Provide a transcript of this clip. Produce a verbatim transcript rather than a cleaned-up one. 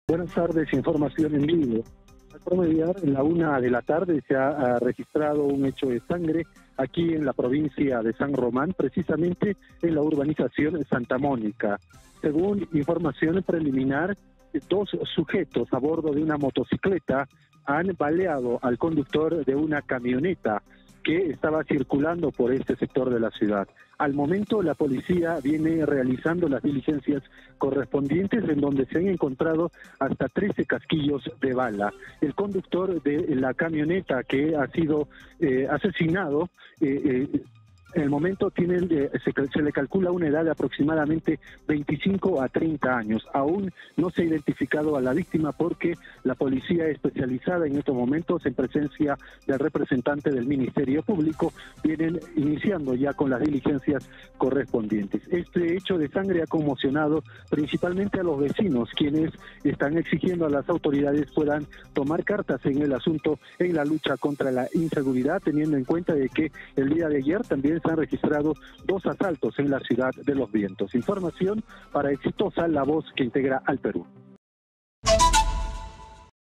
Buenas tardes, información en vivo. Al promediar, en la una de la tarde se ha, ha registrado un hecho de sangre aquí en la provincia de San Román, precisamente en la urbanización Santa Mónica. Según información preliminar, dos sujetos a bordo de una motocicleta han baleado al conductor de una camioneta que estaba circulando por este sector de la ciudad. Al momento, la policía viene realizando las diligencias correspondientes, en donde se han encontrado hasta trece casquillos de bala. El conductor de la camioneta que ha sido eh, asesinado, eh, eh, en el momento tiene, eh, se, se le calcula una edad de aproximadamente veinticinco a treinta años. Aún no se ha identificado a la víctima porque la policía especializada en estos momentos, en presencia del representante del Ministerio Público, vienen iniciando ya con las diligencias correspondientes. Este hecho de sangre ha conmocionado principalmente a los vecinos, quienes están exigiendo a las autoridades puedan tomar cartas en el asunto en la lucha contra la inseguridad, teniendo en cuenta de que el día de ayer también se han registrado dos asaltos en la ciudad de Los Vientos. Información para Exitosa, la voz que integra al Perú.